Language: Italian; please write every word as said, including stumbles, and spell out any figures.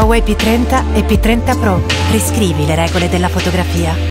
Huawei P trenta e P trenta Pro. Riscrivi le regole della fotografia.